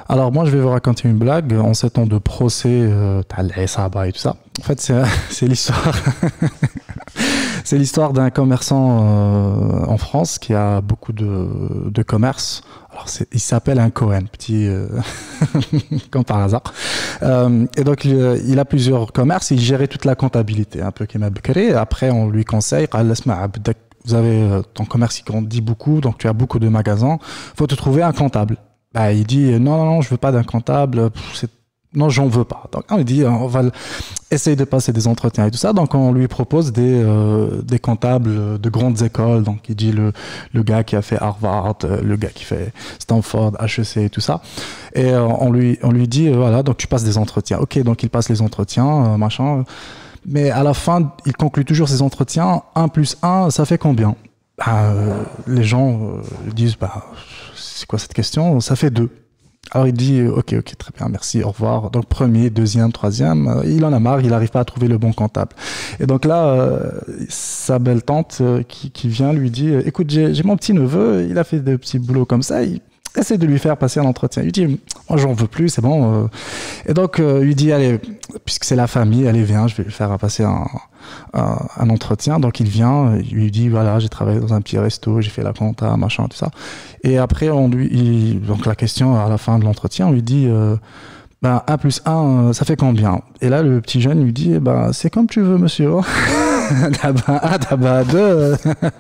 Alors moi je vais vous raconter une blague en ces temps de procès, et tout ça. En fait c'est l'histoire c'est l'histoire d'un commerçant en France qui a beaucoup de commerces. Alors il s'appelle un Cohen, petit comme par hasard. Et donc il a plusieurs commerces, il gérait toute la comptabilité, un peu comme Bakri. Après on lui conseille, vous avez ton commerce qui grandit beaucoup, donc tu as beaucoup de magasins, faut te trouver un comptable. Bah, il dit non, je veux pas d'un comptable, non, j'en veux pas. Donc on lui dit on va essayer de passer des entretiens et tout ça. Donc on lui propose des comptables de grandes écoles. Donc il dit le gars qui a fait Harvard, le gars qui fait Stanford, HEC et tout ça. Et on lui dit voilà, donc tu passes des entretiens. Ok, donc il passe les entretiens, machin. Mais à la fin, il conclut toujours ses entretiens. 1 plus 1, ça fait combien? Les gens disent c'est quoi cette question? Ça fait 2. Alors il dit ok, très bien, merci, au revoir. Donc premier, deuxième, troisième, il en a marre, il n'arrive pas à trouver le bon comptable. Et donc là, sa belle tante qui vient lui dit écoute, j'ai mon petit neveu, il a fait des petits boulots comme ça, essaie de lui faire passer un entretien. Il dit moi j'en veux plus, c'est bon. Et donc il lui dit allez, puisque c'est la famille, allez viens, je vais lui faire passer un entretien. Donc il vient, il lui dit voilà, j'ai travaillé dans un petit resto, j'ai fait la compta, machin, tout ça. Et après donc la question à la fin de l'entretien, on lui dit 1 plus 1, ça fait combien? Et là le petit jeune lui dit c'est comme tu veux monsieur. D'abord 1, d'abord 2.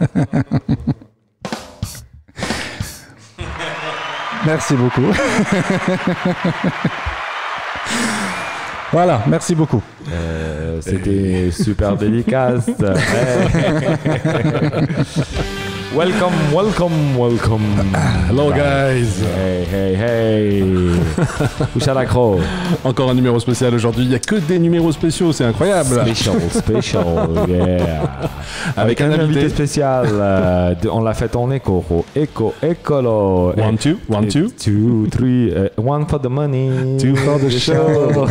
Merci beaucoup. Voilà, merci beaucoup. C'était super délicat. Welcome. Hello guys. Hey. Ouchalakro. Encore un numéro spécial aujourd'hui. Il n'y a que des numéros spéciaux, c'est incroyable. Special, yeah. Avec un invité spécial. On l'a fait en écho. Écolo. 1, 2, 1, 2. 2, 3. 1 for the money. 2 for the show.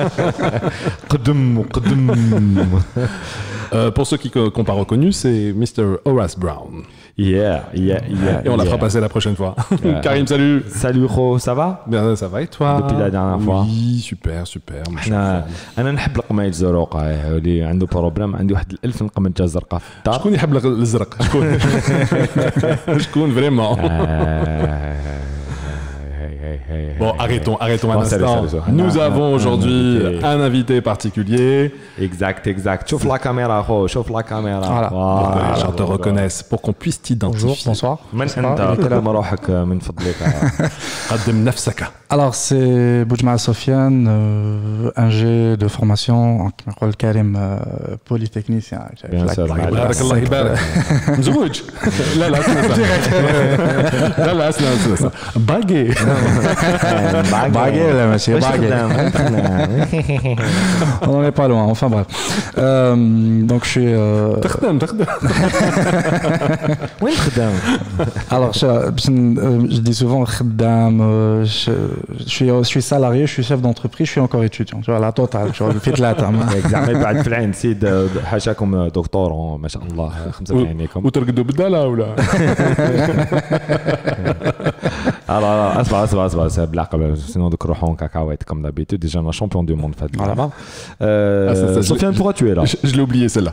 Pour ceux qui n'ont pas reconnu, c'est Mr. Horace Brown. Yeah. Et on la fera passer la prochaine fois. Karim, salut. Salut, Ro, ça va? Bien, ça va et toi? Depuis la dernière fois. Oui, super. أنا نحب القماية الزرقاء اللي عنده بروبليم عندي واحد 1000 نقمة جا زرقاء في الدار. شكون يحب الازرق؟ شكون فريمون؟ Bon, arrêtons un instant. Nous avons aujourd'hui un invité particulier. Exact. Chauffe la caméra, chauffe la caméra. Voilà. Pour que les gens te reconnaissent, pour qu'on puisse t'identifier. Bonsoir. من أنت؟ قدم روحك من فضلك. قدم نفسك. Alors c'est Boujma Sofiane, ingé de formation, Karim, polytechnicien. Bien sûr. بارك الله يبارك. مزوج. لا اسمع. باقي. Baguette, là, monsieur, baguette. On n'en est pas loin, enfin bref. Donc je suis... تخدم. وين خدام؟ Alors je dis souvent خدام, je suis salarié, je suis chef d'entreprise, je suis encore étudiant. Tu vois, la totale, tu vois, في ثلاثة. زعما بعد في العين سيد حاشاكم دكتور ما شاء الله 5 عينيكم. وترقدوا بالدلع ولا؟ اسمع بالعقل سينو دوك روحون كاكاويت كوم دابيتود ديجا انا شامبيون دو موند في هاد اللعبه. Sofiane, pourquoi tu es là? Je l'ai oublié celle-là.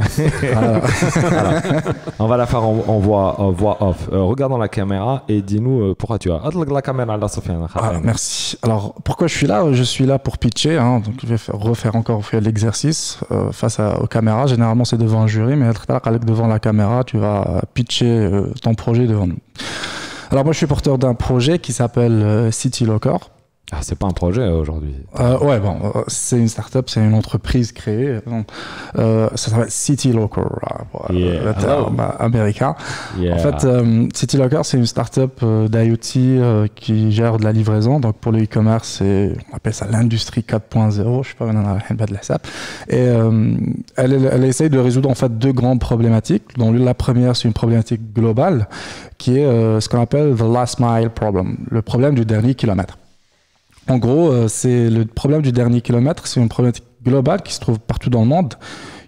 On va la faire en voix off. Regarde dans la caméra et dis-nous pourquoi tu as. اطلق la caméra là, Sofiane. Merci. Alors pourquoi je suis là? Je suis là pour pitcher, hein, donc je vais refaire encore l'exercice face aux caméras. Généralement c'est devant un jury, mais devant la caméra tu vas pitcher ton projet devant nous. Alors moi je suis porteur d'un projet qui s'appelle City Locker. Ah, c'est pas un projet aujourd'hui. Ouais, bon, c'est une start-up, c'est une entreprise créée. Ça s'appelle City Locker, le terme américain. Yeah. En fait, City Locker, c'est une start-up d'IoT qui gère de la livraison. Donc pour le e-commerce, on appelle ça l'industrie 4.0. Je sais pas maintenant de la SAP. Et elle essaye de résoudre en fait 2 grandes problématiques. Donc la première, c'est une problématique globale qui est ce qu'on appelle the last mile problem, le problème du dernier kilomètre. En gros, c'est le problème du dernier kilomètre, c'est une problématique globale qui se trouve partout dans le monde,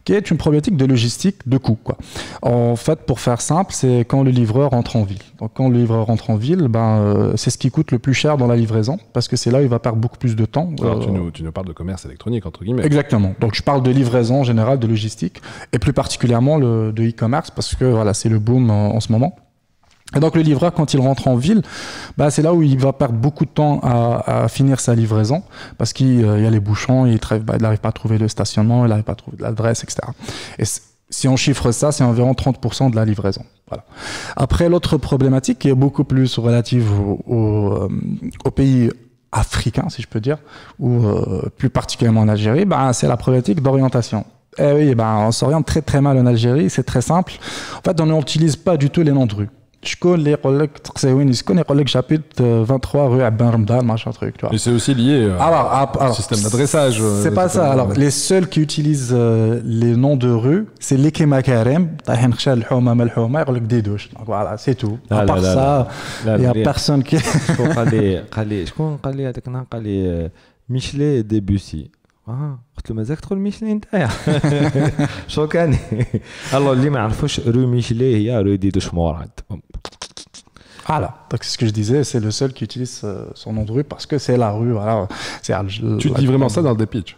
qui est une problématique de logistique de coût, quoi. En fait, pour faire simple, c'est quand le livreur rentre en ville. Donc, quand le livreur rentre en ville, c'est ce qui coûte le plus cher dans la livraison, parce que c'est là où il va perdre beaucoup plus de temps. Alors, tu nous parles de commerce électronique, entre guillemets. Exactement. Donc, je parle de livraison en général, de logistique, et plus particulièrement de e-commerce, parce que voilà, c'est le boom en ce moment. Et donc le livreur, quand il rentre en ville, c'est là où il va perdre beaucoup de temps à finir sa livraison, parce qu'il y a les bouchons, il n'arrive pas à trouver le stationnement, il n'arrive pas à trouver l'adresse, etc. Et si on chiffre ça, c'est environ 30% de la livraison. Voilà. Après, l'autre problématique qui est beaucoup plus relative aux pays africains, si je peux dire, ou plus particulièrement en Algérie, c'est la problématique d'orientation. Eh oui, on s'oriente très très mal en Algérie, c'est très simple. En fait, on n'utilise pas du tout les noms de rue. شكون اللي يقول لك تقساوين شكون يقول لك j'habite 23 rue Abben Ramdan machin truc, tu vois. Et c'est aussi lié au système d'adressage. C'est pas ça. Alors les seuls qui utilisent les noms de rue, c'est les Kemakarem, طايحين خشال الحومه ما الحومه يقول لك ديدوش. Donc voilà, c'est tout. À part ça, il y a personne qui شكون قال لي هذاك النهار قال لي ميشلي ديبوسي. قلت له مازالك تقول ميشلي نتايا شو كان الله اللي ما يعرفوش رو ميشلي هي رو ديدوش موراد. Voilà, donc c'est ce que je disais, c'est le seul qui utilise son nom de rue parce que c'est la rue. Voilà. Tu dis vraiment ça dans le dépitch.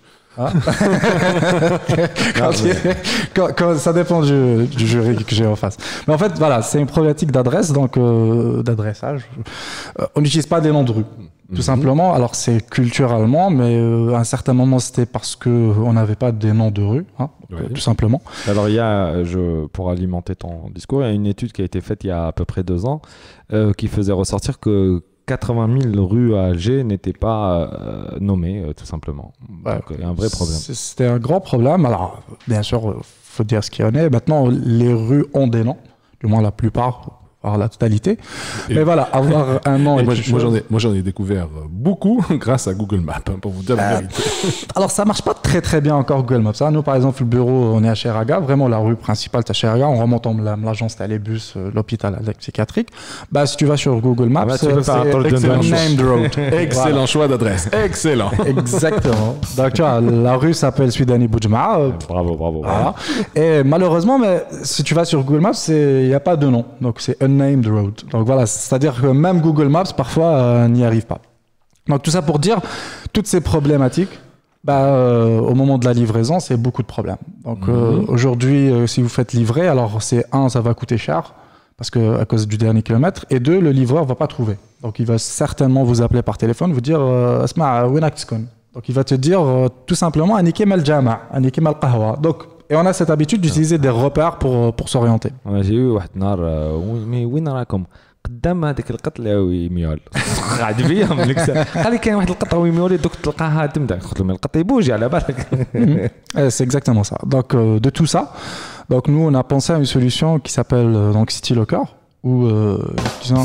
Quand ça dépend du jury que j'ai en face. Mais en fait, voilà, c'est une problématique d'adresse, donc d'adressage. On n'utilise pas des noms de rue, tout simplement. Alors c'est culturellement, mais à un certain moment, c'était parce qu'on n'avait pas des noms de rue, tout simplement. Alors il y a, pour alimenter ton discours, il y a une étude qui a été faite il y a à peu près 2 ans qui faisait ressortir que 80 000 rues à Alger n'étaient pas nommées, tout simplement. Donc il y a un vrai problème. C'était un grand problème. Alors, bien sûr, il faut dire ce qu'il y en est. Maintenant, les rues ont des noms, du moins la plupart, voire la totalité. Mais voilà, avoir un nom... Moi, j'en ai découvert beaucoup grâce à Google Maps, pour vous dire la vérité. Alors, ça marche pas très très bien encore Google Maps. Nous, par exemple, le bureau, on est à Cheraga, vraiment la rue principale, c'est à Cheraga. En remontant l'agence, t'as les bus, l'hôpital psychiatrique. Si tu vas sur Google Maps, c'est Unnamed Road. Excellent choix d'adresse. Excellent. Exactement. Donc, tu vois, la rue s'appelle Suidani Boudjma. Bravo. Voilà. Et malheureusement, si tu vas sur Google Maps, il n'y a pas de nom. Donc, c'est Unnamed Road. Donc voilà, c'est-à-dire que même Google Maps, parfois, n'y arrive pas. Donc tout ça pour dire, toutes ces problématiques, au moment de la livraison, c'est beaucoup de problèmes. Donc aujourd'hui, si vous faites livrer, alors c'est ça va coûter cher, parce que à cause du dernier kilomètre, et 2, le livreur va pas trouver. Donc il va certainement vous appeler par téléphone, vous dire Asma, winak tskun. Donc il va te dire tout simplement Aniki mal jama, Aniki mal qahwa. Donc et on a cette habitude d'utiliser des repères pour s'orienter. J'ai eu واحد النهار mais وين راكم قدام هذيك القط ويميول قاعد فيهم قال لي كاين واحد القطه ويميول دوك تلقاها تمدا قلت له القط يبوجي على بالك. C'est exactement ça. Donc de tout ça, donc nous on a pensé à une solution qui s'appelle donc CityLocker où disons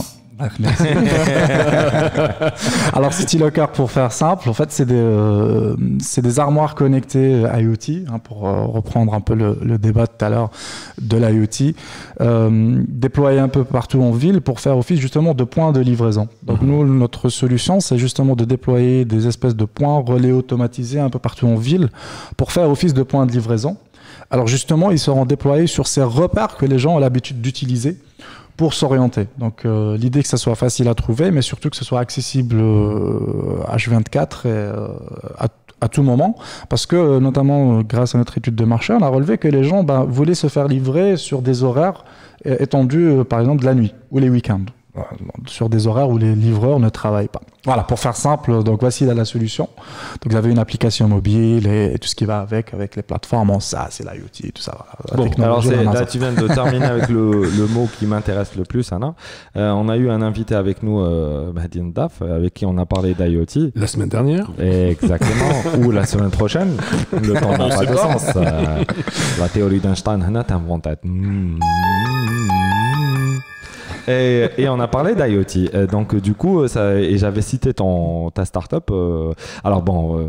alors CityLocker, pour faire simple, en fait c'est des armoires connectées IoT, pour reprendre un peu le débat tout à l'heure de l'IoT, déployées un peu partout en ville pour faire office justement de points de livraison. Donc nous, notre solution, c'est justement de déployer des espèces de points relais automatisés un peu partout en ville pour faire office de points de livraison. Alors justement, ils seront déployés sur ces repères que les gens ont l'habitude d'utiliser pour s'orienter. Donc l'idée que ça soit facile à trouver, mais surtout que ce soit accessible H24 et à tout moment, parce que notamment grâce à notre étude de marché, on a relevé que les gens voulaient se faire livrer sur des horaires étendus, par exemple de la nuit ou les week-ends, sur des horaires où les livreurs ne travaillent pas. Voilà, pour faire simple, donc voici la solution. Donc vous avez une application mobile et tout ce qui va avec les plateformes, ça c'est l'IoT et tout ça. Bon, alors là tu viens de terminer avec le mot qui m'intéresse le plus, Anna. On a eu un invité avec nous, Mahdi Ndaf, avec qui on a parlé d'IoT. La semaine dernière. Exactement, ou la semaine prochaine. Le temps n'a pas de sens. La théorie d'Einstein, Anna, t'as inventé. Et on a parlé d'IoT. Donc du coup, et j'avais cité ta startup. Alors bon,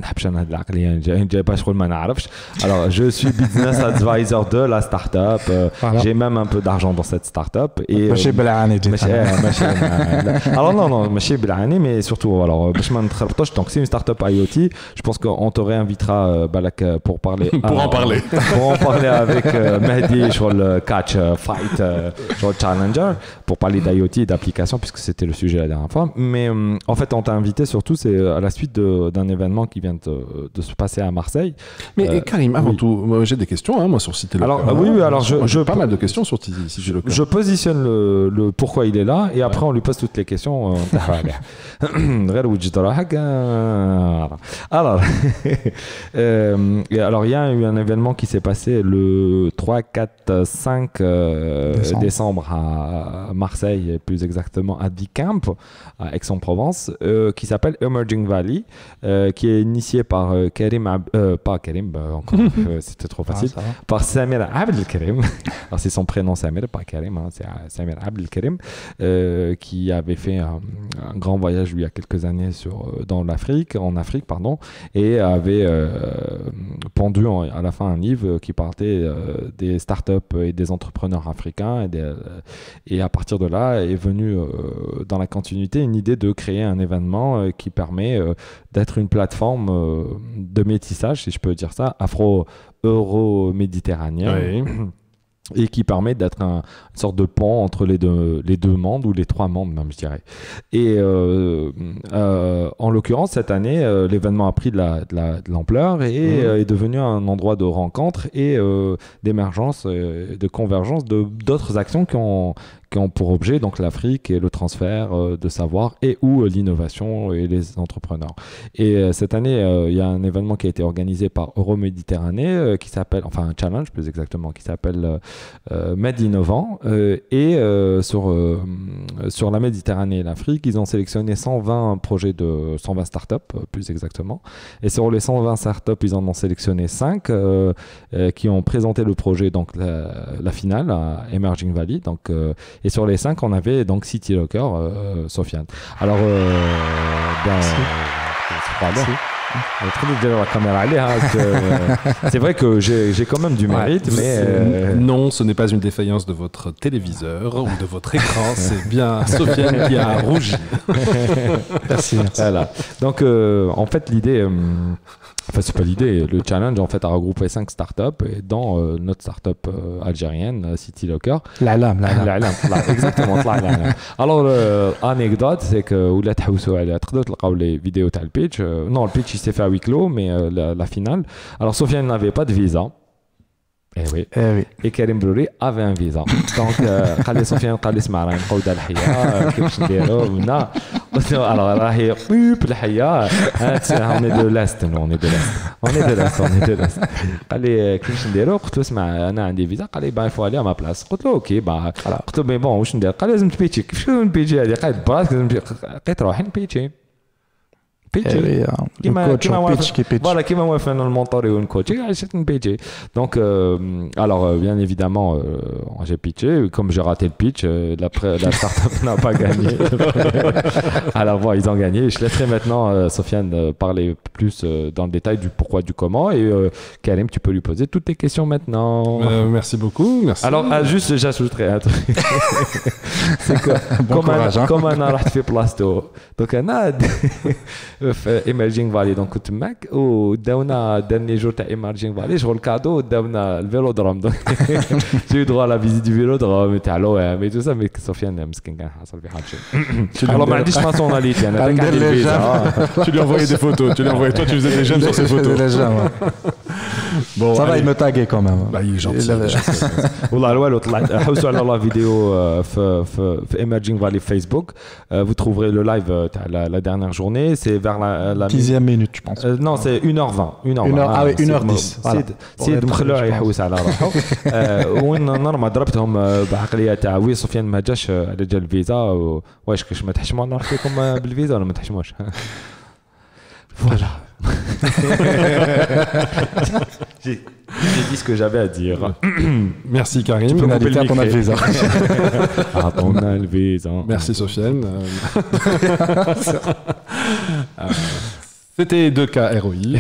alors je suis business advisor de la startup. J'ai même un peu d'argent dans cette startup. Et alors non, mais surtout alors donc c'est une startup IoT. Je pense qu'on te réinvitera Balak pour parler. Pour en parler avec Mehdi sur le catch fight sur le challenger pour parler d'IoT et d'applications puisque c'était le sujet la dernière fois. Mais en fait, on t'a invité surtout c'est à la suite d'un événement qui vient de se passer à Marseille. Mais Karim, avant tout, j'ai des questions moi sur Cité Locker. Alors oui, alors j'ai pas mal de questions sur Cité Locker. Je positionne le pourquoi il est là et après on lui pose toutes les questions. Alors il y a eu un événement qui s'est passé le 3, 4, 5 décembre à Marseille, plus exactement à Dicamp, à Aix-en-Provence, qui s'appelle Emerging Valley, qui est initié par pas Karim, encore c'était trop facile, par Samir Abdelkarim. Alors c'est son prénom Samir, pas Karim, c'est Samir Abdelkarim, qui avait fait un grand voyage il y a quelques années en Afrique, et avait pendu à la fin un livre qui partait des startups et des entrepreneurs africains et à partir de là est venue dans la continuité une idée de créer un événement qui permet d'être une plateforme de métissage, si je peux dire ça, afro-euro-méditerranéen. Oui. Et qui permet d'être une sorte de pont entre les deux mondes, ou les trois mondes même, je dirais. Et en l'occurrence, cette année, l'événement a pris de l'ampleur et est devenu un endroit de rencontre et d'émergence, de convergence d'autres actions qui ont pour objet donc l'Afrique et le transfert de savoir et ou l'innovation et les entrepreneurs. Et cette année, il y a un événement qui a été organisé par Euroméditerranée qui s'appelle, enfin un challenge plus exactement, qui s'appelle Med Innovant. Et sur la Méditerranée et l'Afrique, ils ont sélectionné 120 projets de 120 startups plus exactement. Et sur les 120 startups, ils en ont sélectionné 5 qui ont présenté le projet, donc la finale à Emerging Valley. Donc et sur les 5, on avait donc City Locker, Sofiane. Alors, c'est vrai que j'ai quand même du mérite, mais non, ce n'est pas une défaillance de votre téléviseur ou de votre écran, c'est bien Sofiane qui a rougi. Merci. Voilà. Donc, en fait, l'idée. Enfin, c'est pas l'idée. Le challenge, en fait, a regroupé 5 startups et dans notre startup algérienne, City Locker. L'Alam. Exactement. Alors, anecdote, c'est que vous l'avez trouvé les vidéos de le pitch. Non, le pitch, il s'est fait à huis clos, mais la finale. Alors, Sofiane n'avait pas de visa. Eh oui. Et Karim Brouri avait un visa. Donc, قال Sofiane قال لي اسمع راه نقول دار الحياه كيفاش نديروا هنا. Alors راهي بيب الحياه on est de l'est, on est de l'est. قال لي كيفاش نديروا؟ قلت له اسمع انا عندي فيزا. قال لي با يفو علي ما بلاص. قلت له اوكي قلت له مي بون واش ندير؟ قال لازم تبيتشي. كيفاش نبيتشي هذه؟ قال براسك لازم لقيت روحي نبيتشي. Voilà, qui m'a fait un mentor et un coach. C'est une pitch. Donc, alors, bien évidemment, j'ai pitché. Comme j'ai raté le pitch, la startup n'a pas gagné. Alors, bon, ils ont gagné. Je laisserai maintenant Sofiane parler plus dans le détail du pourquoi, du comment. Et Karim, tu peux lui poser toutes tes questions maintenant. Merci beaucoup. Merci. Alors, juste, j'ajouterai un truc. C'est que, comme on a raté plasto. Donc, on a. Emerging Valley donc كنت معك وداونا dernier jour تاع Emerging Valley شغل كادو وداونا الفيلودروم donc j'ai eu droit à la visite du vélodrome تاع l'OM et tout ça mais Sofiane مسكين كان حاصل في حاجه alors ما عنديش nationalité انا كان عندي الفيزا tu lui envoyais des photos toi tu faisais des j'aime sur ces photos bon ça va il me taguer quand même bah il est gentil والله الوالو طلعت حوسوا على لا فيديو في Emerging Valley Facebook vous trouverez le live تاع la dernière journée c'est vers la 10e minute je pense non c'est 1h20 ah oui 1h10 سيد مخلوع يحوس على روحه وين نورمال ضربتهم بعقليه تاع وي سفيان ما جاش على جال الفيزا واش كاش ما تحشموا نروح لكم بالفيزا ولا ما تحشموش فوالا J'ai dit ce que j'avais à dire. Merci Karim. Tu peux m'inviter à ton Alvéza. À ton Alvéza. Merci Sofiane. C'était 2K ROI.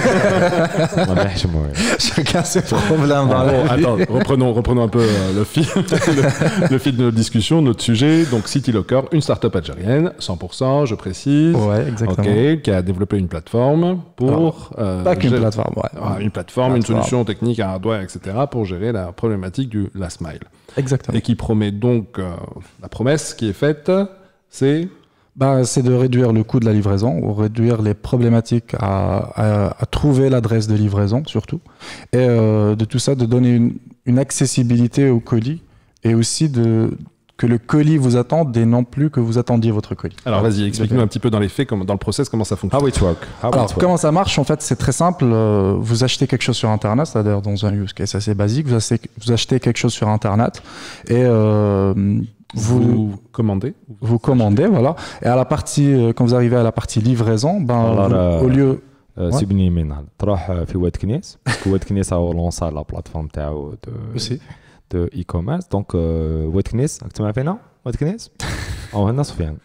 Chacun ses problèmes dans la vie. Attends, reprenons un peu le fil de notre discussion, notre sujet. Donc CityLocker, une start-up algérienne, 100%, je précise. Ouais, exactement. Ok, qui a développé une plateforme pour... pas qu'une plateforme, ouais. Une plateforme, une solution technique, un hardware, etc. pour gérer la problématique du last mile. Exactement. Et qui promet donc, la promesse qui est faite, c'est... C'est de réduire le coût de la livraison, ou réduire les problématiques à trouver l'adresse de livraison, surtout. Et de tout ça, de donner une accessibilité au colis, et aussi que le colis vous attende et non plus que vous attendiez votre colis. Alors vas-y, explique-nous un petit peu dans les faits, dans le process, comment ça fonctionne. How it work. Comment ça marche? En fait, c'est très simple. Vous achetez quelque chose sur Internet, c'est-à-dire dans un use case assez basique, vous achetez quelque chose sur Internet et... vous commandez. Vous commandez, voilà. Et à la partie, quand vous arrivez à la partie livraison, au lieu... سيبني منها تروح في واد كنيس واد كنيس هو لونسا لا بلاتفورم تاعو دو اي كوميرس دونك واد كنيس راك تسمع فينا واد كنيس او هنا سفيان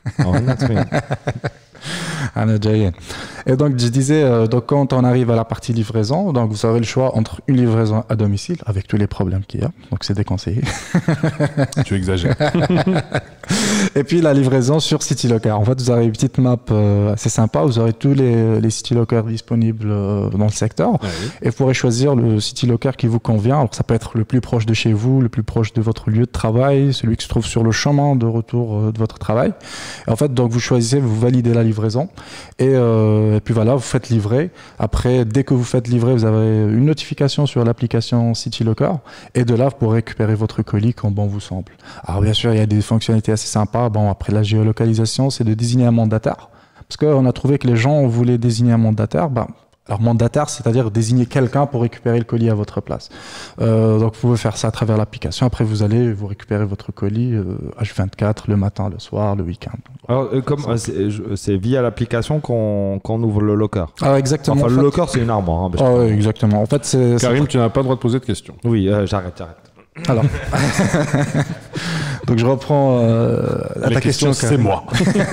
Et donc, je disais, quand on arrive à la partie livraison, donc vous avez le choix entre une livraison à domicile, avec tous les problèmes qu'il y a, donc c'est déconseillé. Tu exagères. Et puis la livraison sur CityLocker. En fait, vous avez une petite map assez sympa, vous aurez tous les CityLocker disponibles dans le secteur, et vous pourrez choisir le CityLocker qui vous convient. Alors, ça peut être le plus proche de chez vous, le plus proche de votre lieu de travail, celui qui se trouve sur le chemin de retour de votre travail. Et en fait, donc vous choisissez, vous validez la livraison, et puis voilà, vous faites livrer. Après, dès que vous faites livrer, vous avez une notification sur l'application CityLocker, et de là, vous pourrez récupérer votre colis quand bon vous semble. Alors bien sûr, il y a des fonctionnalités assez sympas. Après la géolocalisation, c'est de désigner un mandataire, parce qu'on a trouvé que les gens voulaient désigner un mandataire. Alors mandataire, c'est-à-dire désigner quelqu'un pour récupérer le colis à votre place. Donc vous pouvez faire ça à travers l'application. Après, vous allez vous récupérer votre colis H24 le matin, le soir, le week-end. Alors, c'est via l'application qu'on ouvre le locker. Ah, exactement. Enfin, le locker, c'est une armoire. Hein, oui, exactement. En fait, Karim, tu n'as pas le droit de poser de questions. Oui, j'arrête. Alors, donc je reprends la question, c'est moi.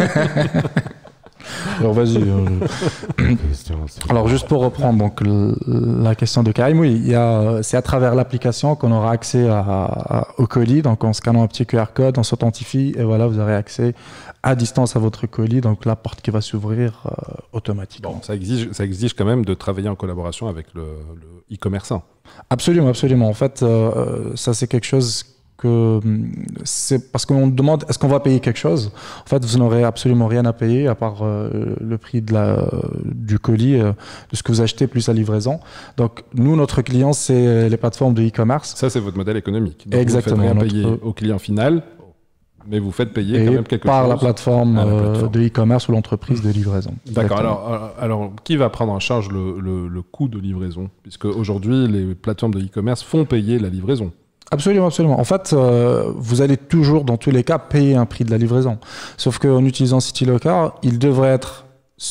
Alors vas-y. Alors juste pour reprendre donc la question de Karim, oui, c'est à travers l'application qu'on aura accès au colis. Donc en scannant un petit QR code, on s'authentifie et voilà, vous aurez accès à distance à votre colis. Donc la porte qui va s'ouvrir automatiquement. Bon, ça exige quand même de travailler en collaboration avec le e-commerçant. Absolument, absolument. En fait, ça c'est quelque chose que c'est parce qu'on demande est-ce qu'on va payer quelque chose. En fait, vous n'aurez absolument rien à payer à part le prix du colis, de ce que vous achetez plus la livraison. Donc nous, notre client, c'est les plateformes de e-commerce. Ça, c'est votre modèle économique. Donc exactement. Vous ne faites rien payer au client final, mais vous faites payer quand même quelque chose par la plateforme de e-commerce ou l'entreprise de livraison. D'accord. Alors, qui va prendre en charge le coût de livraison, puisque aujourd'hui les plateformes de e-commerce font payer la livraison? Absolument, absolument. En fait, vous allez toujours, dans tous les cas, payer un prix de la livraison. Sauf qu'en utilisant CityLocker, il devrait être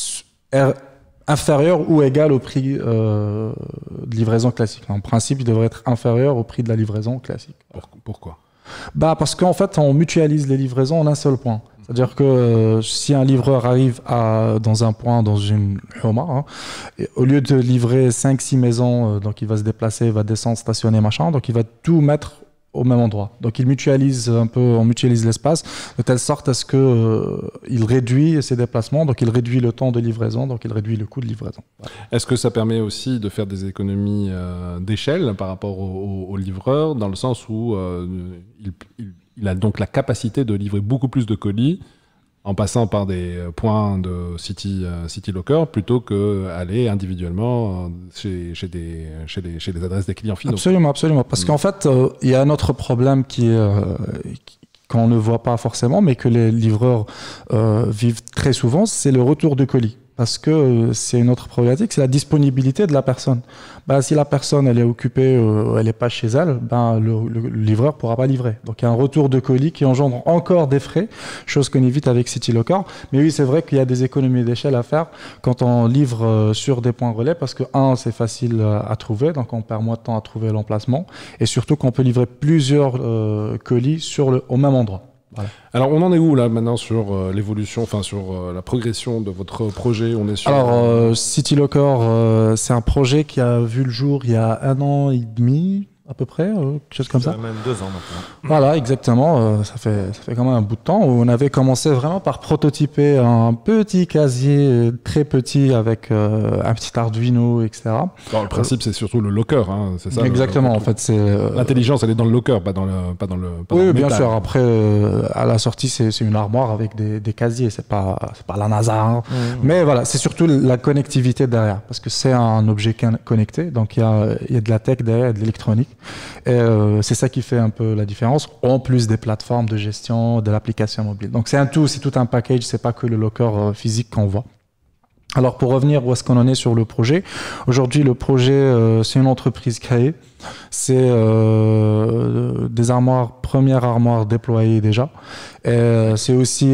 inférieur ou égal au prix de livraison classique. En principe, il devrait être inférieur au prix de la livraison classique. Pourquoi ? Parce qu'en fait, on mutualise les livraisons en un seul point. C'est-à-dire que si un livreur arrive dans un point, dans une Homa, au lieu de livrer 5-6 maisons, donc il va se déplacer, il va descendre, stationner, machin, donc il va tout mettre au même endroit. Donc il mutualise un peu, on mutualise l'espace de telle sorte à ce qu'il réduit ses déplacements, donc il réduit le temps de livraison, donc il réduit le coût de livraison. Ouais. Est-ce que ça permet aussi de faire des économies d'échelle par rapport au livreur, dans le sens où il a donc la capacité de livrer beaucoup plus de colis en passant par des points de CityLocker plutôt qu'aller individuellement chez les adresses des clients finaux. Absolument, absolument. Parce qu'en fait, il y a un autre problème qu'on ne voit pas forcément, mais que les livreurs vivent très souvent, c'est le retour de colis. parce que c'est une autre problématique, c'est la disponibilité de la personne. Ben, si la personne elle est occupée, elle n'est pas chez elle, ben, le livreur ne pourra pas livrer. Donc il y a un retour de colis qui engendre encore des frais, chose qu'on évite avec Citylocker. Mais oui, c'est vrai qu'il y a des économies d'échelle à faire quand on livre sur des points relais, parce que c'est facile à trouver, donc on perd moins de temps à trouver l'emplacement, et surtout qu'on peut livrer plusieurs colis au même endroit. Voilà. Alors, on en est où là maintenant sur l'évolution, enfin sur la progression de votre projet? On est sur. Alors, Citylocker, c'est un projet qui a vu le jour il y a 1 an et demi à peu près, quelque chose comme ça. Même 2 ans maintenant. Voilà, exactement. Ça fait quand même un bout de temps où on avait commencé vraiment par prototyper un petit casier très petit avec un petit Arduino, etc. Alors, le principe, c'est surtout le locker, hein, c'est ça? Exactement, en fait, c'est... L'intelligence, elle est dans le locker, pas dans le oui, bien métal. sûr. Après, à la sortie, c'est une armoire avec des casiers. C'est pas la NASA. Hein. Mais voilà, c'est surtout la connectivité derrière, parce que c'est un objet connecté. Donc, il y a de la tech derrière, de l'électronique. Et c'est ça qui fait un peu la différence, en plus des plateformes de gestion, de l'application mobile. Donc c'est tout un package, c'est pas que le locker physique qu'on voit. Alors pour revenir où est-ce qu'on en est sur le projet, aujourd'hui le projet c'est une entreprise créée, c'est des armoires, première armoire déployée déjà, et c'est aussi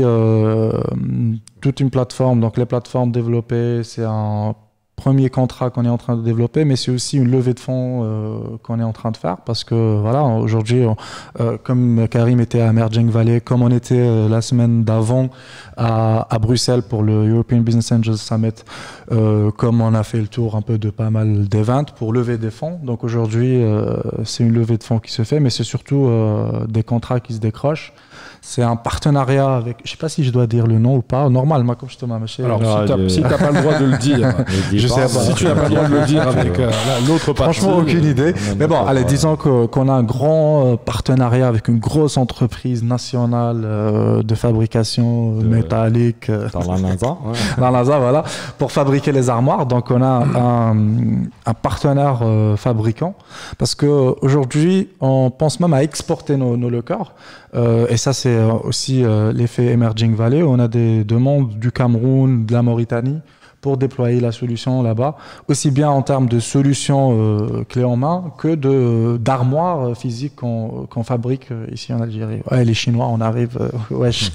toute une plateforme, donc les plateformes développées, c'est un premier contrat qu'on est en train de développer, mais c'est aussi une levée de fonds qu'on est en train de faire, parce que voilà, aujourd'hui, comme Karim était à Emerging Valley, comme on était la semaine d'avant à Bruxelles pour le European Business Angels Summit, comme on a fait le tour un peu de pas mal d'events pour lever des fonds. Donc aujourd'hui, c'est une levée de fonds qui se fait, mais c'est surtout des contrats qui se décrochent. C'est un partenariat avec, je ne sais pas si je dois dire le nom ou pas, normal, comme je te m'en alors, si tu n'as pas le droit de le dire, je sais pas. Si tu n'as pas le droit de le dire avec l'autre partie. Franchement, aucune idée. Mais bon, allez, disons qu'on a un grand partenariat avec une grosse entreprise nationale de fabrication métallique. Dans la NASA. Dans la NASA, voilà, pour fabriquer les armoires. Donc, on a un partenaire fabricant, parce qu'aujourd'hui, on pense même à exporter nos lockers. Et ça, c'est aussi l'effet Emerging Valley. On a des demandes du Cameroun, de la Mauritanie pour déployer la solution là-bas, aussi bien en termes de solutions clés en main que d'armoires physiques qu'on fabrique ici en Algérie. Ouais, les Chinois, on arrive. Wesh.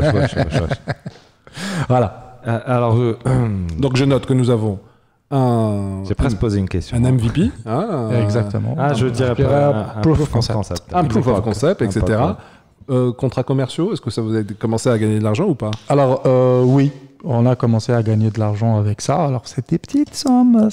Voilà. Alors, donc je note que nous avons j'ai presque posé une question. Un MVP. Exactement. Je dirais un proof of concept. Un proof of concept, etc. Contrats commerciaux, est-ce que ça vous a commencé à gagner de l'argent ou pas? Alors, oui, on a commencé à gagner de l'argent avec ça. Alors, c'est des petites sommes.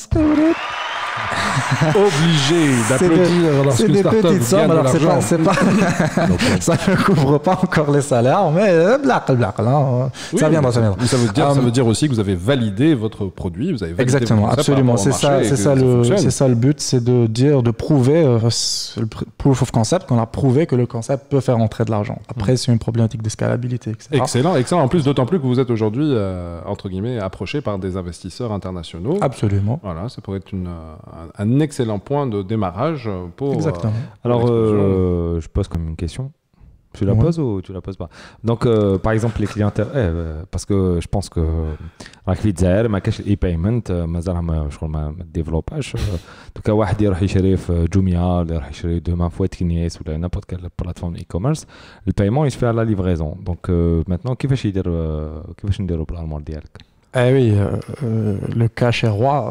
Obligé d'applaudir lorsqu'une des start-up petites sommes, gagne de alors l'argent. Ça ne couvre pas encore les salaires, mais Oui, ça viendra. Ça veut dire aussi que vous avez validé votre produit, vous avez validé exactement, absolument. C'est ça le but, c'est de prouver le proof of concept, qu'on a prouvé que le concept peut faire entrer de l'argent. Après, c'est une problématique de scalabilité, etc. Excellent. En plus, d'autant plus que vous êtes aujourd'hui entre guillemets approché par des investisseurs internationaux. Absolument. Voilà, ça pourrait être un excellent point de démarrage pour. Exactement. Alors, je pose comme une question. Tu la poses ou tu la poses pas? Donc, par exemple, les clientèles, parce que je pense que راك في الجزائر ما كاش الاي بايمنت مازال شغل ما ديفلوباش دوكا واحد يروح يشري في جوميا ولا يروح يشري دوما في واتكنيس ولا نابورت كال بلاتفورم اي كوميرس البايمون يسفي على لا ليفريزون دونك ماتنون كيفاش نديروا بالارمور ديالك؟ oui, le cash est roi.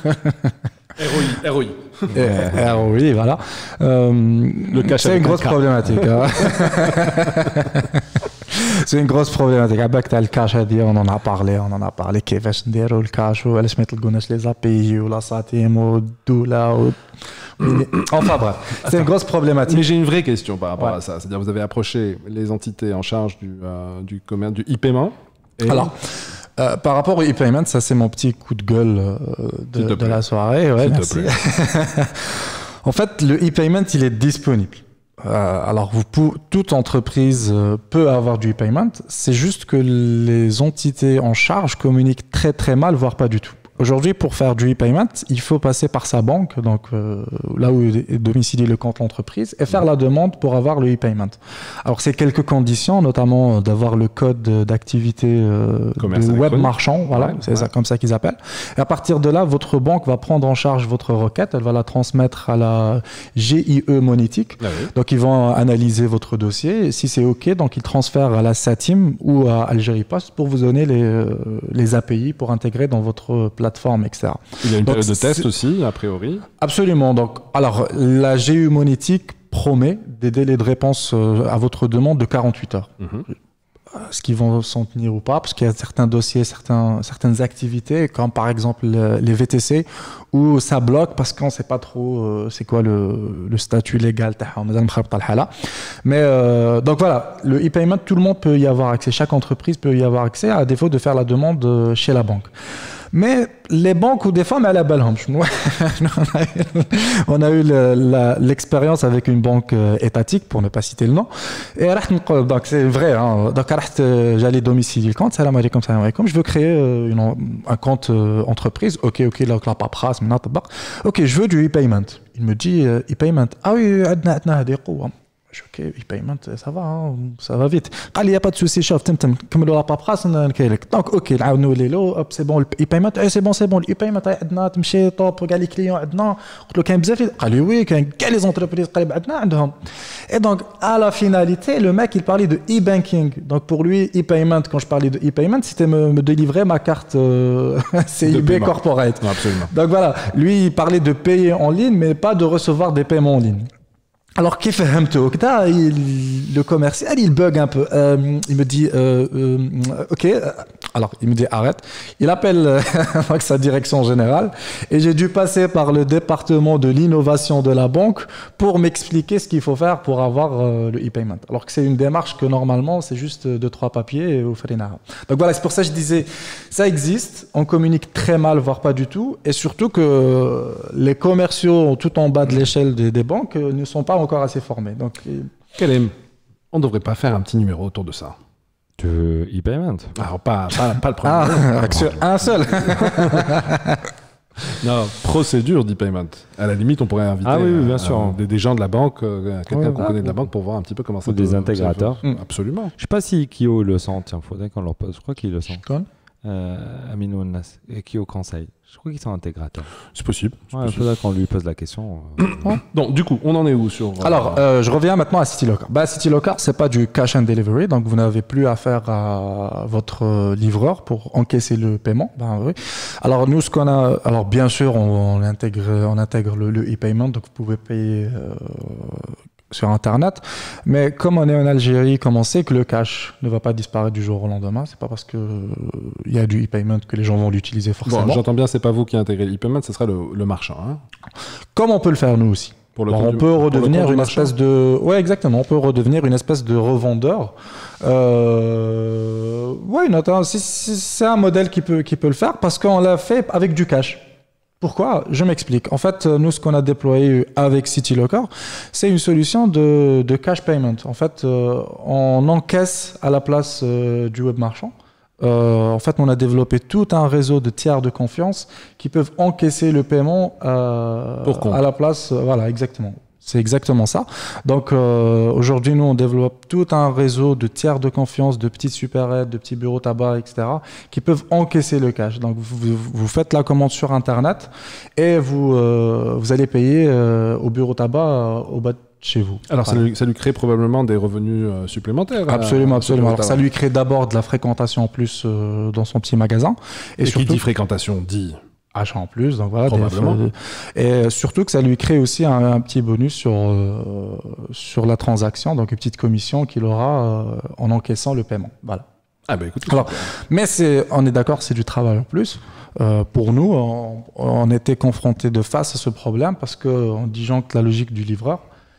ROI. ROI, voilà. Le cash c'est une grosse problématique. C'est une grosse problématique. Avec le cash, on en a parlé. كيفاش نديروا الكاش وعلاش ما تلقوناش les API ou la SATIM ou Doula ou enfin bref, c'est une grosse problématique. Mais j'ai une vraie question par rapport à ça. C'est-à-dire vous avez approché les entités en charge du commerce, du e-paiement. Alors, par rapport au e-payment, ça c'est mon petit coup de gueule de la soirée. Ouais, merci. En fait, le e-payment, il est disponible. Alors, toute entreprise peut avoir du e-payment. C'est juste que les entités en charge communiquent très très mal, voire pas du tout. Aujourd'hui, pour faire du e-payment, il faut passer par sa banque, donc là où est domicilié le compte entreprise, et faire la demande pour avoir le e-payment. Alors, c'est quelques conditions, notamment d'avoir le code d'activité de web marchand, voilà, c'est ça, comme ça qu'ils appellent. Et à partir de là, votre banque va prendre en charge votre requête, elle va la transmettre à la GIE monétique. Donc, ils vont analyser votre dossier. Et si c'est OK, donc ils transfèrent à la SATIM ou à Algérie Post pour vous donner les API pour intégrer dans votre plateforme, etc. Il y a une période de test aussi, a priori. Absolument. Donc, alors, la GIE monétique promet des délais de réponse à votre demande de 48 heures. Est-ce qu'ils vont s'en tenir ou pas? Parce qu'il y a certains dossiers, certaines activités, comme par exemple les VTC, où ça bloque parce qu'on ne sait pas trop c'est quoi le statut légal. Mais donc voilà, le e-payment, tout le monde peut y avoir accès. Chaque entreprise peut y avoir accès, à défaut de faire la demande chez la banque. Mais les banques, ou des fois, mais à la balham. On a eu l'expérience avec une banque étatique, pour ne pas citer le nom. Et donc c'est vrai. Hein. Donc j'allais domicilier le compte. Salam alaikum, salam alaikum. Je veux créer un compte entreprise. Ok, là, la paperasse. Ok, je veux du e-payment. Il me dit e-payment. Ah oui, adna des قوة. Ok, e-payment, ça va, hein, ça va vite. Il n'y a pas de souci, chef, comme la paperasse, donc ok, c'est bon, le e-payment, c'est bon, le e-payment, tu top, regarde les clients, oui, les entreprises, et donc à la finalité, le mec, il parlait de e-banking. Donc pour lui, e-payment, quand je parlais de e-payment, c'était me délivrer ma carte CIB corporate. Absolument. Donc voilà, lui, il parlait de payer en ligne, mais pas de recevoir des paiements en ligne. Alors, le commercial, il bug un peu. Il me dit, ok. Alors, il me dit, arrête. Il appelle sa direction générale et j'ai dû passer par le département de l'innovation de la banque pour m'expliquer ce qu'il faut faire pour avoir le e-payment. Alors que c'est une démarche que normalement, c'est juste 2-3 papiers au Farinara. Donc voilà, c'est pour ça que je disais, ça existe. On communique très mal, voire pas du tout. Et surtout que les commerciaux tout en bas de l'échelle des banques ne sont pas encore assez formés. Donc, Kalem, on ne devrait pas faire un petit numéro autour de ça. De e-payment. Alors, pas le premier. Un seul. Non, procédure d'e-payment. À la limite, on pourrait inviter bien sûr. Des gens de la banque, quelqu'un qu'on connaît de la banque pour voir un petit peu comment ça. Ou des intégrateurs. Absolument. Je sais pas si Kyo le sent. Tiens, faudrait qu'on leur pose. Je crois qu'il le sent. Aminou Nas et Kyo Conseil. Je crois qu'ils sont intégrateurs. C'est possible. Il faudrait qu'on lui pose la question. Donc, du coup, on en est où sur... Alors, je reviens maintenant à CityLocker. CityLocker, c'est pas du cash and delivery, donc vous n'avez plus affaire à votre livreur pour encaisser le paiement. Oui. Alors, nous, ce qu'on a... Alors, bien sûr, on intègre le e-payment, donc vous pouvez payer... sur Internet, mais comme on est en Algérie, comme on sait que le cash ne va pas disparaître du jour au lendemain, c'est pas parce que il y a du e-payment que les gens vont l'utiliser forcément. Bon, j'entends bien, c'est pas vous qui intégrez l'e-payment, ce serait le marchand. Hein. Comme on peut le faire nous aussi. On peut redevenir une espèce de... Ouais, exactement. On peut redevenir une espèce de revendeur. C'est un modèle qui peut le faire parce qu'on l'a fait avec du cash. Pourquoi? Je m'explique. En fait, nous, ce qu'on a déployé avec CityLocker, c'est une solution de cash payment. En fait, on encaisse à la place du web marchand. En fait, on a développé tout un réseau de tiers de confiance qui peuvent encaisser le paiement à la place. Voilà, exactement. C'est exactement ça. Donc aujourd'hui, nous, on développe tout un réseau de tiers de confiance, de petites supérettes, de petits bureaux tabac, etc., qui peuvent encaisser le cash. Donc vous faites la commande sur Internet et vous allez payer au bureau tabac au bas de chez vous. Alors ça lui crée probablement des revenus supplémentaires. Absolument. Alors ça lui crée d'abord de la fréquentation en plus dans son petit magasin. Et surtout, qui dit fréquentation dit... achat en plus, donc voilà. Et surtout que ça lui crée aussi un petit bonus sur la transaction, donc une petite commission qu'il aura en encaissant le paiement. Voilà. Écoute, alors, mais on est d'accord, c'est du travail en plus. Pour nous, on était confrontés de face à ce problème parce qu'on disjoncte la logique du livreur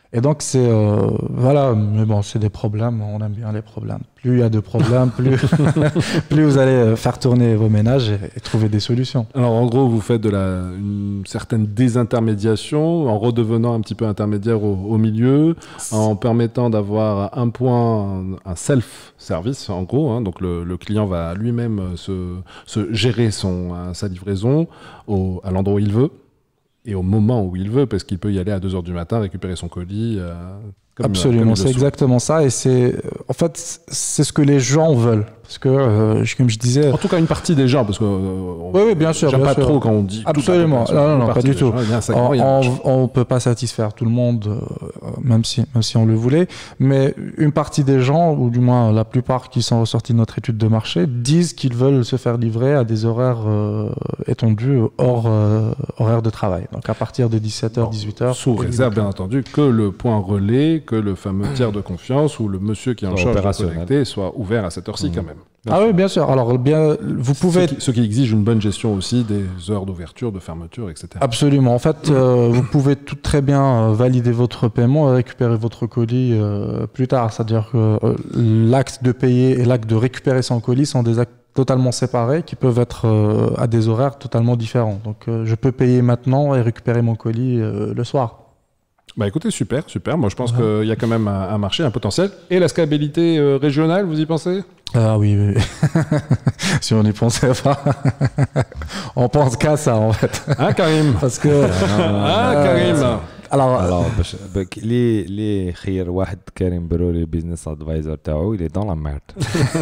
Et donc, voilà, mais bon, c'est des problèmes, on aime bien les problèmes. Plus il y a de problèmes, plus vous allez faire tourner vos ménages et trouver des solutions. Alors, en gros, vous faites une certaine désintermédiation en redevenant un petit peu intermédiaire au milieu, en permettant d'avoir un self-service, en gros. Hein, donc, le client va lui-même se gérer sa livraison à l'endroit où il veut. Et au moment où il veut, parce qu'il peut y aller à 2h du matin, récupérer son colis. Absolument, c'est exactement ça. Et en fait, c'est ce que les gens veulent. Parce que, comme je disais... En tout cas, une partie des gens, parce que... oui, bien sûr. J'aime pas sûr. trop quand on dit... Absolument. Non, pas du tout. On ne peut pas satisfaire tout le monde, même si on le voulait. Mais une partie des gens, ou du moins la plupart qui sont ressortis de notre étude de marché, disent qu'ils veulent se faire livrer à des horaires étendus hors horaire de travail. Donc à partir de 17h, 18h. Sous réserve, bien entendu, que le point relais, que le fameux tiers de confiance ou le monsieur qui est en charge de connecter soit ouvert à cette heure-ci quand même. Oui, bien sûr. Alors, vous pouvez... Ce qui exige une bonne gestion aussi des heures d'ouverture, de fermeture, etc. Absolument. En fait, vous pouvez tout très bien valider votre paiement et récupérer votre colis plus tard. C'est-à-dire que l'acte de payer et l'acte de récupérer son colis sont des actes totalement séparés qui peuvent être à des horaires totalement différents. Donc, je peux payer maintenant et récupérer mon colis le soir. Bah écoutez, super. Moi, je pense qu'il y a quand même un marché, un potentiel. Et la scalabilité régionale, vous y pensez ? Ah oui. Si on n'y pensait pas. On pense qu'à ça, en fait. Hein, Karim ? Parce que... Karim. Alors, les khayr واحد كريم برولي business advisor تاعو, il est dans la merde.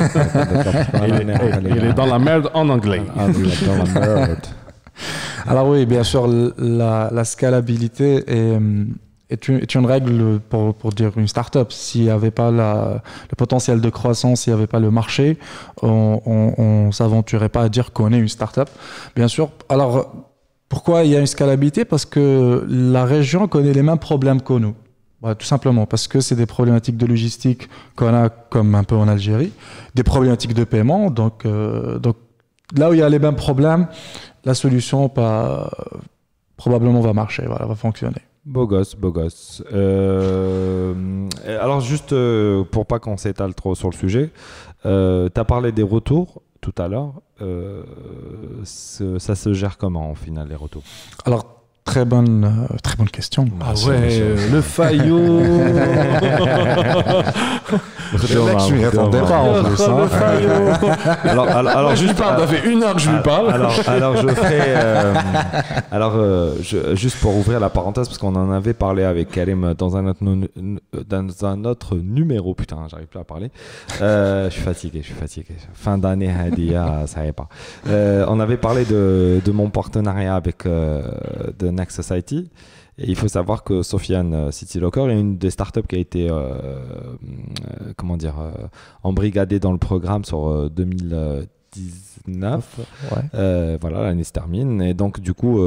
Il est dans la merde en anglais. Dans la merde. Alors oui, bien sûr, la scalabilité est une règle pour dire une start-up. S'il n'y avait pas le potentiel de croissance, s'il n'y avait pas le marché, on ne s'aventurait pas à dire qu'on est une start-up. Bien sûr. Alors, pourquoi il y a une scalabilité ? Parce que la région connaît les mêmes problèmes que nous. Bah, tout simplement parce que c'est des problématiques de logistique qu'on a comme un peu en Algérie, des problématiques de paiement. Donc là où il y a les mêmes problèmes, la solution probablement va marcher, va fonctionner. Beau gosse. Alors juste pour pas qu'on s'étale trop sur le sujet, tu as parlé des retours tout à l'heure. Ça se gère comment au final les retours ? Alors très bonne question. Ah ouais, le faillot. Je m'y attendais pas en plus. Le faillot. Alors juste parle, ça fait 1 heure que je lui parle. Alors je ferai. Juste pour ouvrir la parenthèse, parce qu'on en avait parlé avec Karim dans un autre numéro. Putain, j'arrive plus à parler. Je suis fatigué. Fin d'année, Hadia, ça y est pas. On avait parlé de mon partenariat avec de Next Society. Et il faut savoir que Sofiane City Locker est une des startups qui a été embrigadée dans le programme sur 2019. Ouais. Voilà, l'année se termine. Et donc, du coup,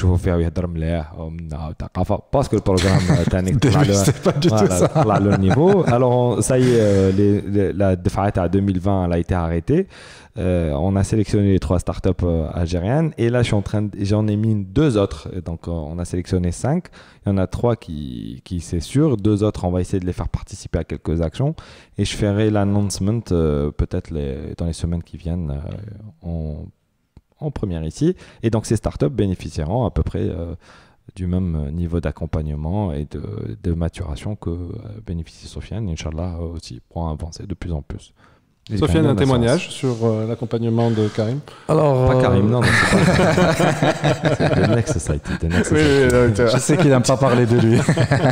parce que le programme c'est pas du tout ça. Là, le niveau. Alors, ça y est, la défaite à 2020 elle a été arrêtée. On a sélectionné les 3 startups algériennes et là j'en ai mis 2 autres, donc on a sélectionné 5, il y en a 3 qui c'est sûr, 2 autres on va essayer de les faire participer à quelques actions et je ferai l'announcement peut-être dans les semaines qui viennent en première ici, et donc ces startups bénéficieront à peu près du même niveau d'accompagnement et de maturation que bénéficie Sofiane, Inch'Allah aussi pour avancer de plus en plus. Sofiane, un témoignage sur l'accompagnement de Karim. Alors, pas Karim, non, c'est pas. C'est The Next Society. Je sais qu'il n'aime pas parler de lui.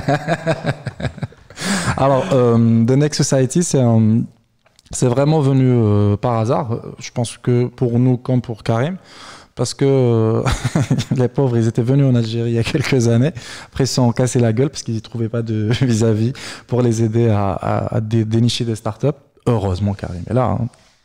Alors, The Next Society, c'est vraiment venu par hasard. Je pense que pour nous comme pour Karim. Parce que les pauvres, ils étaient venus en Algérie il y a quelques années. Après, ils se sont cassés la gueule parce qu'ils ne trouvaient pas de vis-à-vis pour les aider à dénicher des startups. Heureusement, Karim est là.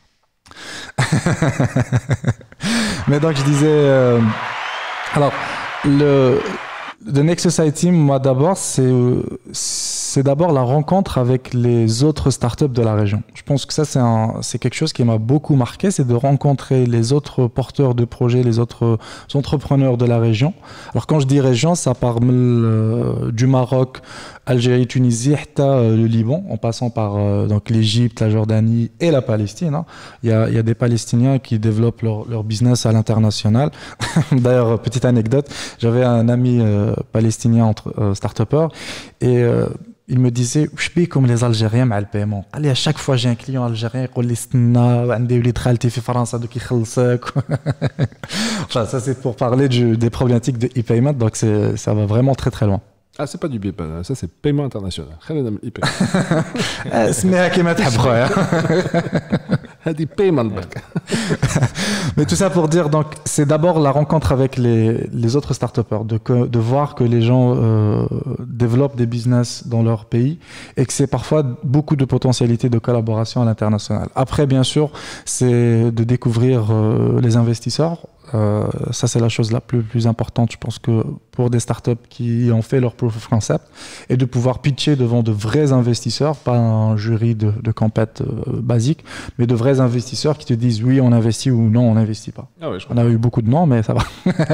Mais donc, je disais... alors, The Next Society, moi, d'abord, c'est d'abord la rencontre avec les autres startups de la région. Je pense que ça, c'est quelque chose qui m'a beaucoup marqué, c'est de rencontrer les autres porteurs de projets, les autres entrepreneurs de la région. Alors quand je dis région, ça part du Maroc, Algérie, Tunisie, le Liban, en passant par donc l'Égypte, la Jordanie et la Palestine. Hein. Il y a des Palestiniens qui développent leur business à l'international. D'ailleurs, petite anecdote, j'avais un ami palestinien start-upper et il me disait je paye comme les Algériens مع le paiement. Allez, à chaque fois j'ai un client algérien يقول لي استنى عندي وليد خالتي في فرنسا دوك يخلصك. Enfin, ça c'est pour parler des problématiques de e-payment, donc ça va vraiment très très loin. Ah, c'est pas du PayPal, ça c'est paiement international. خلينا من e-payment. اسميها كيما تحب خويا. هذه payment back. Mais tout ça pour dire, donc, c'est d'abord la rencontre avec les autres start-upers, de voir que les gens développent des business dans leur pays et que c'est parfois beaucoup de potentialités de collaboration à l'international. Après, bien sûr, c'est de découvrir les investisseurs. Ça, c'est la chose la plus importante, je pense, que pour des startups qui ont fait leur proof of concept, et de pouvoir pitcher devant de vrais investisseurs, pas un jury de compète basique, mais de vrais investisseurs qui te disent oui, on investit ou non, on n'investit pas. Ah ouais, on a eu beaucoup de non, mais ça va.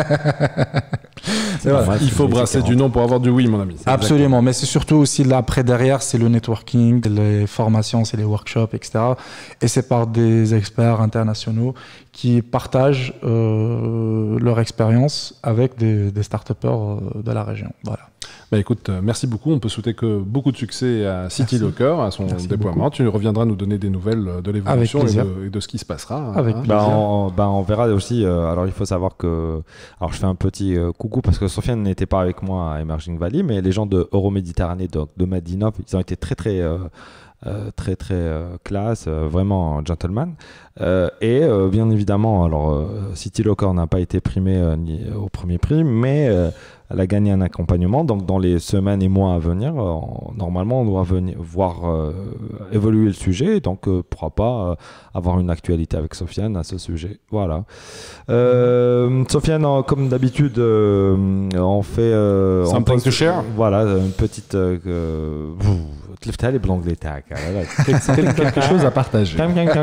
Voilà. Il faut brasser du non pour avoir du oui, mon ami. Absolument, mais c'est surtout aussi là, après derrière, c'est le networking, les formations, c'est les workshops, etc. Et c'est par des experts internationaux qui partagent leur expérience avec des start-upers de la région. Voilà. Bah écoute, merci beaucoup. On peut souhaiter que beaucoup de succès à City Locker, à son déploiement. Tu reviendras nous donner des nouvelles de l'évolution et de ce qui se passera. Avec plaisir. On verra aussi. Alors, il faut savoir que... Alors, je fais un petit coucou parce que Sofiane n'était pas avec moi à Emerging Valley, mais les gens de Euroméditerranée, de Madinov, ils ont été très classe, vraiment gentleman. Et bien évidemment, alors City Locker n'a pas été primé au premier prix, mais elle a gagné un accompagnement. Donc dans les semaines et mois à venir, normalement on doit voir évoluer le sujet. Donc pourra pas avoir une actualité avec Sofiane à ce sujet. Voilà. Sofiane, comme d'habitude, on fait something to share. Voilà, une petite quelque chose à partager.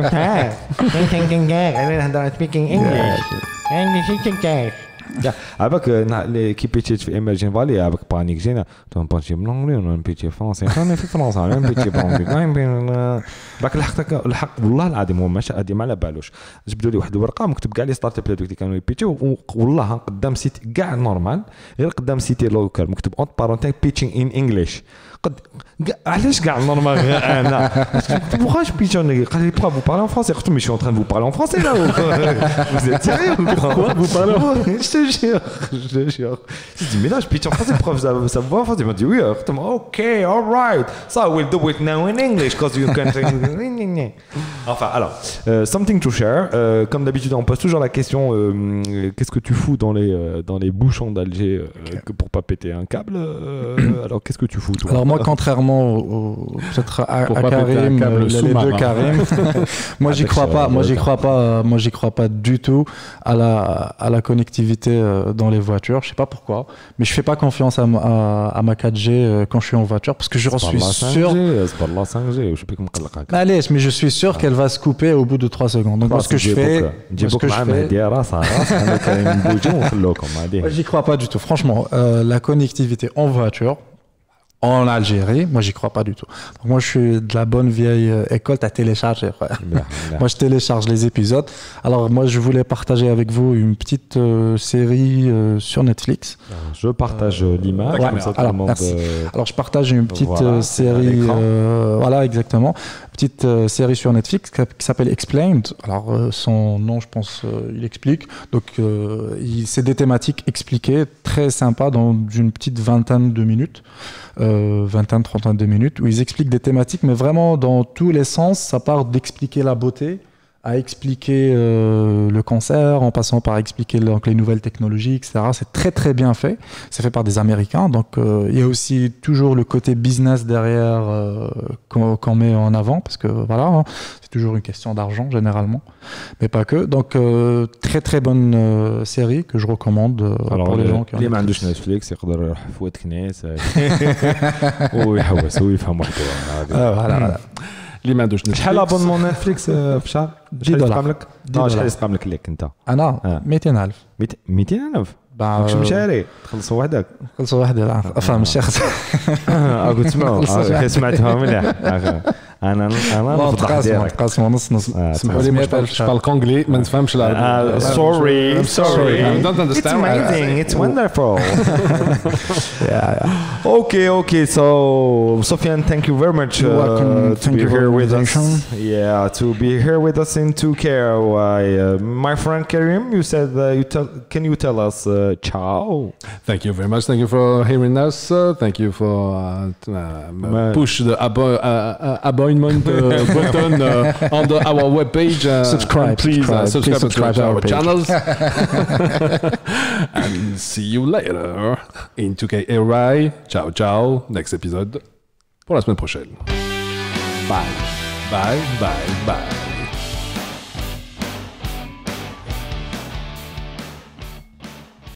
avec qui pitch في Emerging Valley avec panique جينا تنبانشي بالانجلي ونبيتشي فرنسي انا في فرنسا نبيتشي بالانجلي باك الحق والله العظيم هو ماشي هادي ما على بالوش جبدوا لي واحد الورقه مكتوب كاع لي ستارت اب اللي كانوا يبيتشيو والله قدام سيتي كاع نورمال غير قدام سيتي لوكال مكتوب اون بارونتين بيتشينغ ان انجلش علاش كاع نورمال انا بوغاش بيتشون قال لي بوغا vous parlez en français قلت mais je suis en train de vous parler en français là vous êtes sérieux pourquoi vous parlez en français je te jure je dis mais là je pitch en français prof ça vous va en français il m'a dit oui ok alright so I will do it now in English because you can enfin alors something to share comme d'habitude on pose toujours la question qu'est-ce que tu fous dans les bouchons d'Alger pour pas péter un câble alors qu'est-ce que tu fous toi? Alors moi, contrairement peut-être à Karim, les deux Karim, moi j'y crois pas. Moi j'y crois pas du tout à la connectivité dans les voitures. Je sais pas pourquoi, mais je fais pas confiance à ma 4G quand je suis en voiture parce que je suis sûr. C'est pas la 5G, je sais pas comment قلقك. Allez, mais je suis sûr qu'elle va se couper au bout de 3 secondes. Donc ce que je fais, j'y crois pas du tout. Franchement, la connectivité en voiture. En Algérie, moi j'y crois pas du tout. Donc, moi je suis de la bonne vieille école, t'as téléchargé. Moi je télécharge les épisodes. Alors moi je voulais partager avec vous une petite série sur Netflix. Je partage l'image. Alors, merci. Alors je partage une petite série, voilà exactement, petite série sur Netflix qui s'appelle Explained. Alors son nom je pense il explique. Donc c'est des thématiques expliquées, très sympas dans une petite vingtaine de minutes. Vingtaine, trentaine de minutes, où ils expliquent des thématiques, mais vraiment dans tous les sens. Ça part d'expliquer la beauté à expliquer le cancer, en passant par expliquer donc, les nouvelles technologies, etc. C'est très très bien fait. C'est fait par des Américains. Donc il y a aussi toujours le côté business derrière qu'on met en avant, parce que voilà, hein, c'est toujours une question d'argent généralement, mais pas que. Donc très très bonne série que je recommande pour les gens qui ont. اللي ما عندوش نتفليكس يقدر يروح في ويت كنيس ويحوس ويفهم وحده. Voilà. اللي ما عندوش شحال ابونمون نتفليكس في الشهر؟ شحال يسقم لك؟ شحال يسقم لك انت؟ انا 200,000 200,000 ماكش مشاري تخلصوا وحدك خلصوا واحد فاهم الشيخ اقول تسمعوا سمعتها مليح انا نفضح ديالك تقاسموا نص اسمحوا لي باش بارل كونغلي ما نفهمش العربيه sorry I don't understand it's amazing it's wonderful okay so Sofiane thank you very much to be here with us to be here with us in 2K my friend Karim you said can you tell us ciao thank you very much thank you for hearing us thank you for push the appointment button on our webpage. Subscribe. Please subscribe to our channels. And see you later in 2K Airway. Ciao, ciao. Next épisode pour la semaine prochaine. Bye. Bye, bye, bye.